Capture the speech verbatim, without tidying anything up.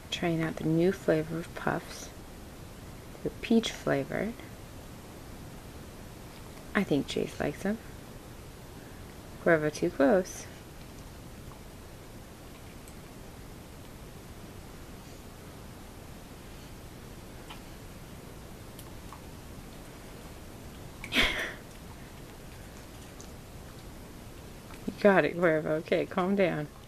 Trying out the new flavor of puffs. They're peach flavored. I think Jace likes them. Cuervo too close. You got it, Cuervo. Okay, calm down.